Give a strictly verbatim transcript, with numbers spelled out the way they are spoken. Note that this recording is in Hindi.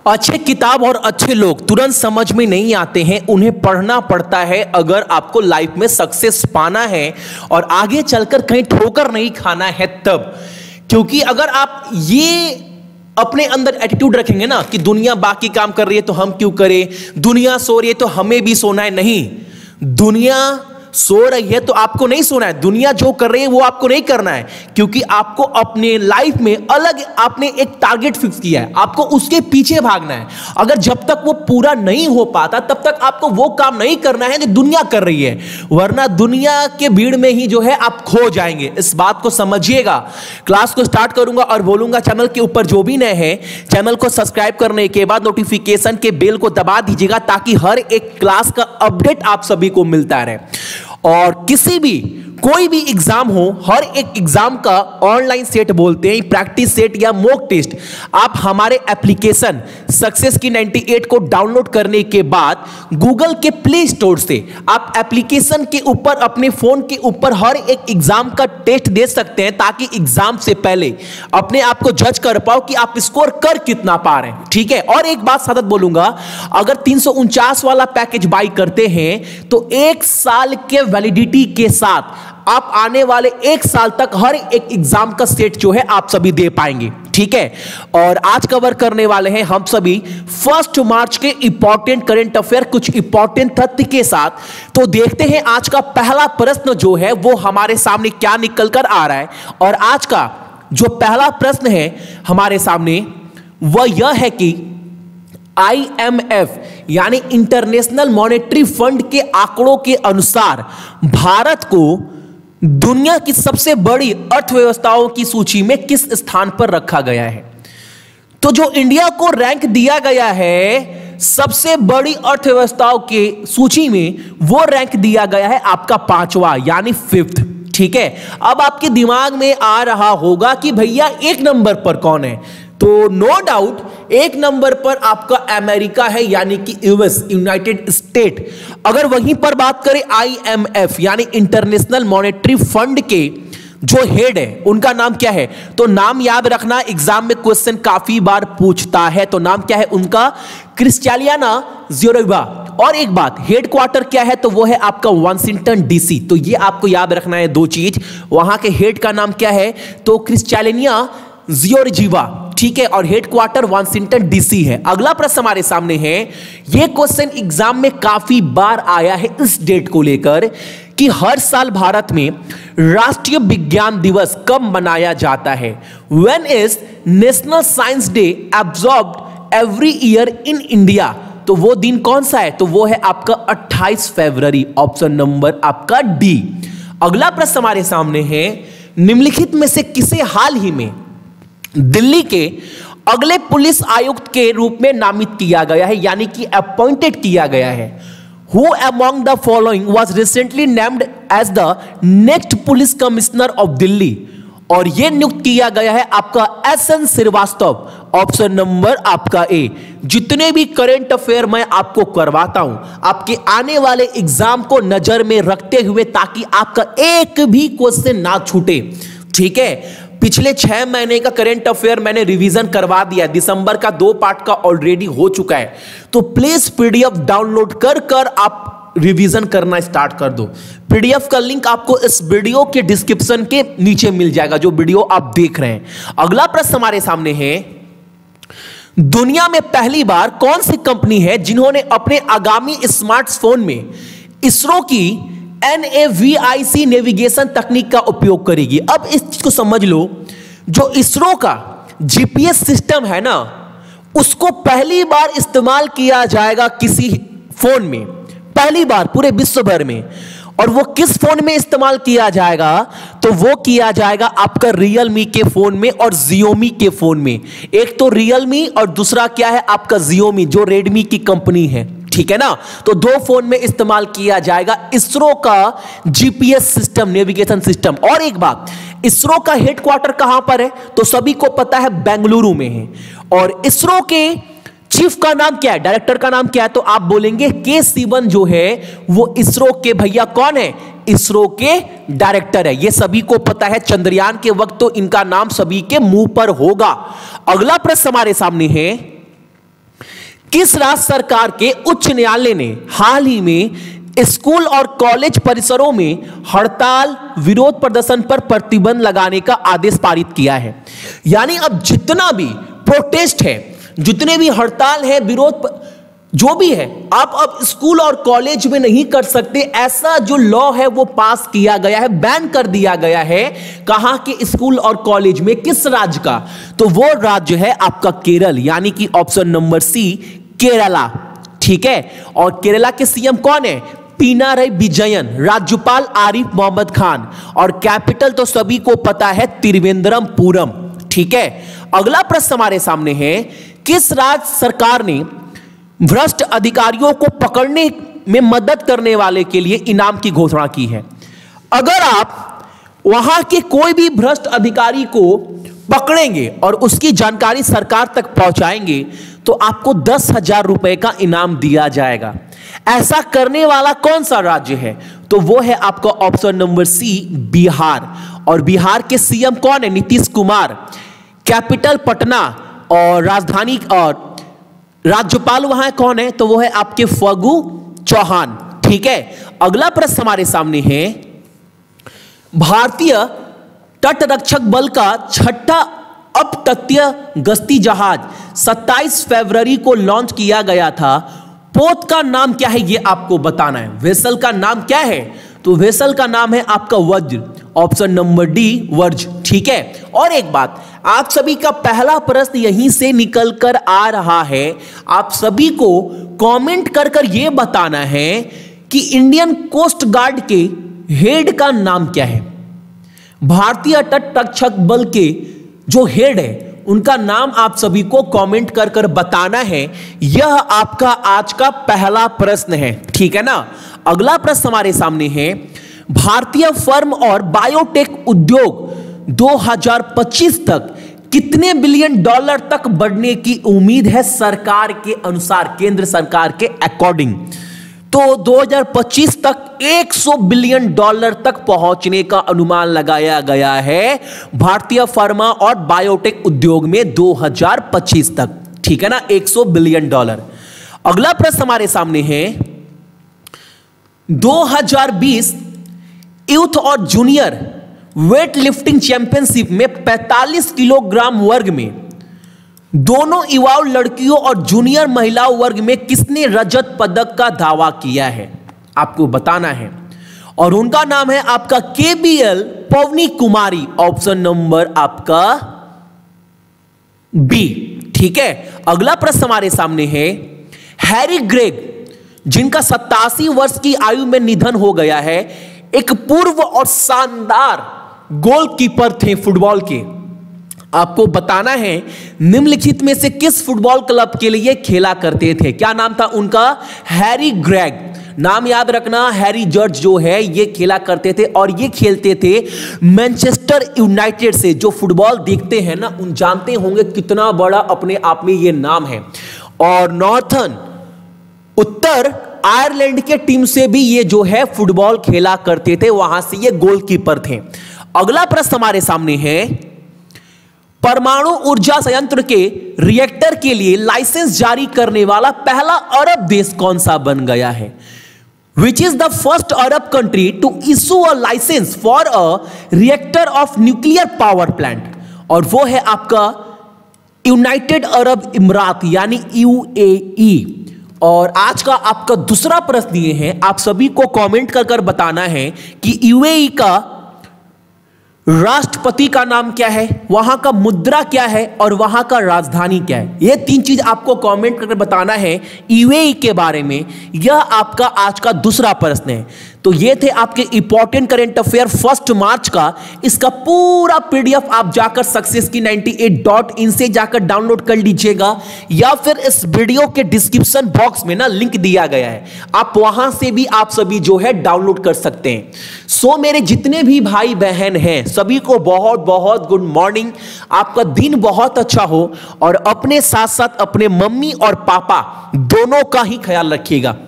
अच्छे किताब और अच्छे लोग तुरंत समझ में नहीं आते हैं, उन्हें पढ़ना पड़ता है अगर आपको लाइफ में सक्सेस पाना है और आगे चलकर कहीं ठोकर नहीं खाना है तब। क्योंकि अगर आप ये अपने अंदर एटीट्यूड रखेंगे ना कि दुनिया बाकी काम कर रही है तो हम क्यों करें, दुनिया सो रही है तो हमें भी सोना है, नहीं, दुनिया सो रही है तो आपको नहीं सोना है, दुनिया जो कर रही है वो आपको नहीं करना है, क्योंकि आपको अपने लाइफ में अलग आपने एक टारगेट फिक्स किया है, आपको उसके पीछे भागना है। अगर जब तक वो पूरा नहीं हो पाता तब तक आपको वो काम नहीं करना है जो दुनिया कर रही है, वरना दुनिया के भीड़ में ही जो है आप खो जाएंगे। इस बात को समझिएगा। क्लास को स्टार्ट करूंगा और बोलूंगा चैनल के ऊपर जो भी नए हैं चैनल को सब्सक्राइब करने के बाद नोटिफिकेशन के बेल को दबा दीजिएगा ताकि हर एक क्लास का अपडेट आप सभी को मिलता रहे। और किसी भी कोई भी एग्जाम हो, हर एक एग्जाम का ऑनलाइन सेट बोलते हैं, प्रैक्टिस सेट या मॉक टेस्ट, आप हमारे एप्लीकेशन सक्सेस की अट्ठानवे को डाउनलोड करने के बाद गूगल के प्ले स्टोर से आप एप्लीकेशन के ऊपर अपने फोन के ऊपर हर एक एग्जाम का टेस्ट दे सकते हैं ताकि एग्जाम से पहले अपने आप को जज कर पाओ कि आप स्कोर कर कितना पा रहे हैं। ठीक है। और एक बात सतत बोलूंगा, अगर तीन सौ उनचास वाला पैकेज बाई करते हैं तो एक साल के वैलिडिटी के साथ आप आने वाले एक साल तक हर एक एग्जाम का सेट जो है आप सभी दे पाएंगे। ठीक है। और आज कवर करने वाले हैं हम सभी फर्स्ट मार्च के इंपॉर्टेंट करंट अफेयर कुछ इंपॉर्टेंट तथ्य के साथ। तो देखते हैं आज का पहला प्रश्न जो है वो हमारे सामने क्या निकल कर आ रहा है। और आज का जो पहला प्रश्न है हमारे सामने वह यह है कि आई एम एफ यानी इंटरनेशनल मॉनेटरी फंड के आंकड़ों के अनुसार भारत को दुनिया की सबसे बड़ी अर्थव्यवस्थाओं की सूची में किस स्थान पर रखा गया है। तो जो इंडिया को रैंक दिया गया है सबसे बड़ी अर्थव्यवस्थाओं के सूची में, वो रैंक दिया गया है आपका पांचवा यानी फिफ्थ। ठीक है। अब आपके दिमाग में आ रहा होगा कि भैया एक नंबर पर कौन है, तो नो डाउट एक नंबर पर आपका अमेरिका है यानी कि यूएस यूनाइटेड स्टेट। अगर वहीं पर बात करें आई एम एफ यानी इंटरनेशनल मॉनेटरी फंड के जो हेड है उनका नाम क्या है, तो नाम याद रखना, एग्जाम में क्वेश्चन काफी बार पूछता है। तो नाम क्या है उनका, क्रिस्टालियाना जियोरगा। और एक बात, हेड क्वार्टर क्या है, तो वो है आपका वाशिंगटन डीसी। तो ये आपको याद रखना है दो चीज, वहां के हेड का नाम क्या है, तो क्रिस्टालियाना जियोरजिवा। ठीक है। और हेडक्वार्टर वाशिंगटन डीसी है। अगला प्रश्न हमारे सामने है, यह क्वेश्चन एग्जाम में काफी बार आया है इस डेट को लेकर कि हर साल भारत में राष्ट्रीय विज्ञान दिवस कब मनाया जाता है। When is National Science Day observed every year in India. तो वो दिन कौन सा है, तो वो है आपका अट्ठाईस फरवरी, ऑप्शन नंबर आपका डी। अगला प्रश्न हमारे सामने है, निम्नलिखित में से किसे हाल ही में दिल्ली के अगले पुलिस आयुक्त के रूप में नामित किया गया है यानी कि अपॉइंटेड किया गया है। Who among the following was recently named as the next police commissioner of Delhi. और यह नियुक्त किया गया है आपका S N Srivastava, option number आपका ए। जितने भी करंट अफेयर मैं आपको करवाता हूं आपके आने वाले एग्जाम को नजर में रखते हुए ताकि आपका एक भी क्वेश्चन ना छूटे। ठीक है। पिछले छह महीने का करंट अफेयर मैंने रिवीजन करवा दिया, दिसंबर का दो पार्ट का ऑलरेडी हो चुका है। तो प्लीज पीडीएफ डाउनलोड कर कर आप रिवीजन करना स्टार्ट कर दो। पीडीएफ का लिंक आपको इस वीडियो के डिस्क्रिप्शन के नीचे मिल जाएगा जो वीडियो आप देख रहे हैं। अगला प्रश्न हमारे सामने है, दुनिया में पहली बार कौन सी कंपनी है जिन्होंने अपने आगामी स्मार्टफोन में इसरो की N A V I C navigation तकनीक का उपयोग करेगी। अब इस चीज को समझ लो, जो इसरो का जीपीएस सिस्टम है ना, उसको पहली बार इस्तेमाल किया जाएगा किसी फोन में, पहली बार पूरे विश्व भर में। और वो किस फोन में इस्तेमाल किया जाएगा, तो वो किया जाएगा आपका रियलमी के फोन में और जियोमी के फोन में। एक तो रियलमी और दूसरा क्या है आपका जियोमी जो रेडमी की कंपनी है। ठीक है ना। तो दो फोन में इस्तेमाल किया जाएगा इसरो का जीपीएस सिस्टम, नेविगेशन सिस्टम। और एक बात, इसरो का हेडक्वार्टर कहां पर है, तो सभी को पता है बेंगलुरु में है। और इसरो के चीफ का नाम क्या है, डायरेक्टर का नाम क्या है, तो आप बोलेंगे के सिवन जो है वो इसरो के भैया कौन है, इसरो के डायरेक्टर है। ये सभी को पता है, चंद्रयान के वक्त तो इनका नाम सभी के मुंह पर होगा। अगला प्रश्न हमारे सामने है, किस राज्य सरकार के उच्च न्यायालय ने हाल ही में स्कूल और कॉलेज परिसरों में हड़ताल विरोध प्रदर्शन पर प्रतिबंध लगाने का आदेश पारित किया है? यानी अब जितना भी प्रोटेस्ट है, जितने भी हड़ताल है, विरोध जो भी है, आप अब स्कूल और कॉलेज में नहीं कर सकते। ऐसा जो लॉ है वो पास किया गया है, बैन कर दिया गया है। कहां के स्कूल और कॉलेज में? किस राज्य का? तो वो राज्य है आपका केरल, यानी कि ऑप्शन नंबर सी केरला। ठीक है, और केरला के सीएम कौन है? पिनाराई विजयन। राज्यपाल आरिफ मोहम्मद खान, और कैपिटल तो सभी को पता है त्रिवेंद्रमपुरम। ठीक है, अगला प्रश्न हमारे सामने है, किस राज्य सरकार ने भ्रष्ट अधिकारियों को पकड़ने में मदद करने वाले के लिए इनाम की घोषणा की है? अगर आप वहां के कोई भी भ्रष्ट अधिकारी को पकड़ेंगे और उसकी जानकारी सरकार तक पहुंचाएंगे तो आपको दस हजार रुपए का इनाम दिया जाएगा। ऐसा करने वाला कौन सा राज्य है? तो वो है आपका ऑप्शन नंबर सी बिहार। और बिहार के सीएम कौन है? नीतीश कुमार। कैपिटल पटना, और राजधानी और राज्यपाल वहां कौन है? तो वो है आपके फगू चौहान। ठीक है, अगला प्रश्न हमारे सामने है, भारतीय तटरक्षक बल का छठा अपतटीय गश्ती जहाज सत्ताईस फरवरी को लॉन्च किया गया था। पोत का नाम क्या है? ये आपको बताना है। वेसल का नाम क्या है? तो वेसल का नाम है आपका वज्र। ऑप्शन नंबर डी वर्ज। ठीक है, और एक बात, आप सभी का पहला प्रश्न यहीं से निकल कर आ रहा है। आप सभी को कमेंट कर कर यह बताना है कि इंडियन कोस्ट गार्ड के हेड का नाम क्या है। भारतीय तटरक्षक बल के जो हेड है उनका नाम आप सभी को कमेंट कर कर बताना है। यह आपका आज का पहला प्रश्न है। ठीक है ना। अगला प्रश्न हमारे सामने है, भारतीय फर्म और बायोटेक उद्योग दो हज़ार पच्चीस तक कितने बिलियन डॉलर तक बढ़ने की उम्मीद है सरकार के अनुसार, केंद्र सरकार के अकॉर्डिंग? तो दो हज़ार पच्चीस तक सौ बिलियन डॉलर तक पहुंचने का अनुमान लगाया गया है भारतीय फार्मा और बायोटेक उद्योग में दो हज़ार पच्चीस तक। ठीक है ना, सौ बिलियन डॉलर। अगला प्रश्न हमारे सामने है, दो हज़ार बीस यूथ और जूनियर वेट लिफ्टिंग चैंपियनशिप में पैंतालीस किलोग्राम वर्ग में दोनों युवा लड़कियों और जूनियर महिलाओं वर्ग में किसने रजत पदक का दावा किया है? आपको बताना है, और उनका नाम है आपका K B L Pavani Kumari. Option number आपका बी। ठीक है, अगला प्रश्न हमारे सामने है, हैरी ग्रेग जिनका सत्तासी वर्ष की आयु में निधन हो गया है, एक पूर्व और शानदार गोलकीपर थे फुटबॉल के। आपको बताना है निम्नलिखित में से किस फुटबॉल क्लब के लिए खेला करते थे? क्या नाम था उनका? Harry Gregg. नाम याद रखना, हैरी जॉर्ज जो है ये खेला करते थे, और ये खेलते थे मैनचेस्टर यूनाइटेड से। जो फुटबॉल देखते हैं ना उन जानते होंगे कितना बड़ा अपने आप में ये नाम है। और नॉर्थन उत्तर आयरलैंड के टीम से भी ये जो है फुटबॉल खेला करते थे, वहां से ये गोलकीपर थे। अगला प्रश्न हमारे सामने है, परमाणु ऊर्जा संयंत्र के रिएक्टर के लिए लाइसेंस जारी करने वाला पहला अरब देश कौन सा बन गया है? Which is the first Arab country to issue a licence for a reactor of nuclear power plant? और वो है आपका यूनाइटेड अरब इमरात यानी यूएई। और आज का आपका दूसरा प्रश्न ये है, आप सभी को कमेंट कर कर बताना है कि यूएई का राष्ट्रपति का नाम क्या है, वहां का मुद्रा क्या है, और वहां का राजधानी क्या है। ये तीन चीज आपको कमेंट करके बताना है यूएई के बारे में। यह आपका आज का दूसरा प्रश्न है। तो ये थे आपके important current affair first March का। इसका पूरा पीडीएफ आप जाकर सक्सेस की नाइंटी एट डॉट इन से जाकर डाउनलोड कर लीजिएगा, या फिर इस वीडियो के डिस्क्रिप्शन बॉक्स में ना लिंक दिया गया है, आप वहां से भी आप सभी जो है डाउनलोड कर सकते हैं। सो मेरे जितने भी भाई बहन हैं सभी को बहुत बहुत गुड मॉर्निंग। आपका दिन बहुत अच्छा हो, और अपने साथ साथ अपने मम्मी और पापा दोनों का ही ख्याल रखिएगा।